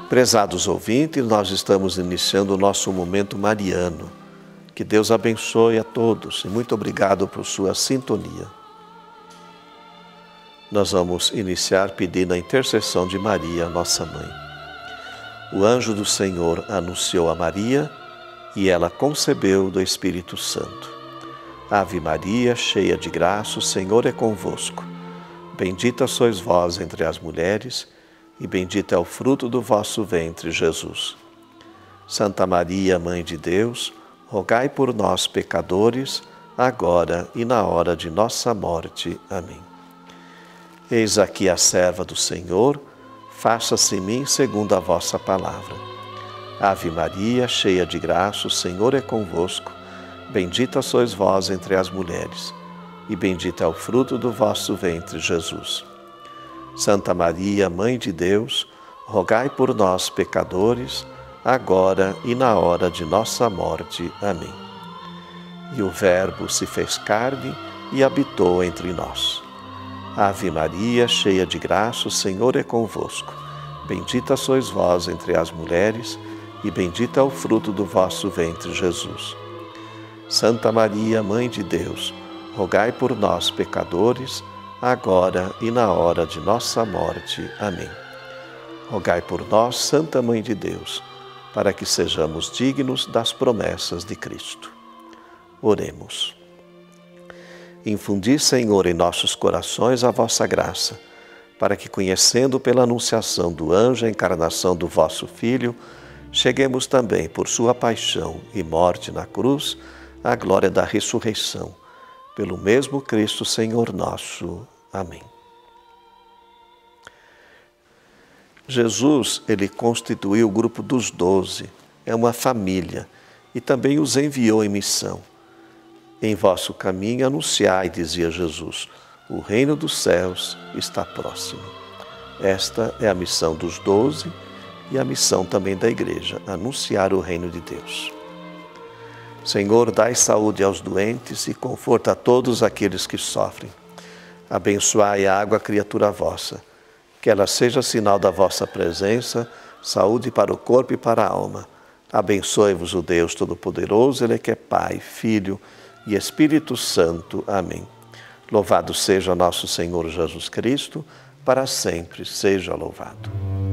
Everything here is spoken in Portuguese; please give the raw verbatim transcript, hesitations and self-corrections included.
Prezados ouvintes, nós estamos iniciando o nosso momento mariano. Que Deus abençoe a todos e muito obrigado por sua sintonia. Nós vamos iniciar pedindo a intercessão de Maria, nossa mãe. O anjo do Senhor anunciou a Maria e ela concebeu do Espírito Santo. Ave Maria, cheia de graça, o Senhor é convosco. Bendita sois vós entre as mulheres, e bendito é o fruto do vosso ventre, Jesus. Santa Maria, Mãe de Deus, rogai por nós, pecadores, agora e na hora de nossa morte. Amém. Eis aqui a serva do Senhor, faça-se em mim segundo a vossa palavra. Ave Maria, cheia de graça, o Senhor é convosco. Bendita sois vós entre as mulheres, e bendito é o fruto do vosso ventre, Jesus. Santa Maria, Mãe de Deus, rogai por nós, pecadores, agora e na hora de nossa morte. Amém. E o Verbo se fez carne e habitou entre nós. Ave Maria, cheia de graça, o Senhor é convosco. Bendita sois vós entre as mulheres, e bendito é o fruto do vosso ventre, Jesus. Santa Maria, Mãe de Deus, rogai por nós, pecadores, agora e na hora de nossa morte. Amém. Rogai por nós, Santa Mãe de Deus, para que sejamos dignos das promessas de Cristo. Oremos. Infundi, Senhor, em nossos corações a vossa graça, para que, conhecendo pela anunciação do anjo a encarnação do vosso Filho, cheguemos também, por sua paixão e morte na cruz, à glória da ressurreição. Pelo mesmo Cristo, Senhor nosso. Amém. Jesus, ele constituiu o grupo dos doze, é uma família, e também os enviou em missão. Em vosso caminho anunciai, dizia Jesus, o reino dos céus está próximo. Esta é a missão dos doze e a missão também da igreja, anunciar o reino de Deus. Senhor, dai saúde aos doentes e conforta a todos aqueles que sofrem. Abençoai a água, criatura vossa, que ela seja sinal da vossa presença, saúde para o corpo e para a alma. Abençoe-vos o Deus Todo-Poderoso, Ele que é Pai, Filho e Espírito Santo. Amém. Louvado seja nosso Senhor Jesus Cristo, para sempre seja louvado.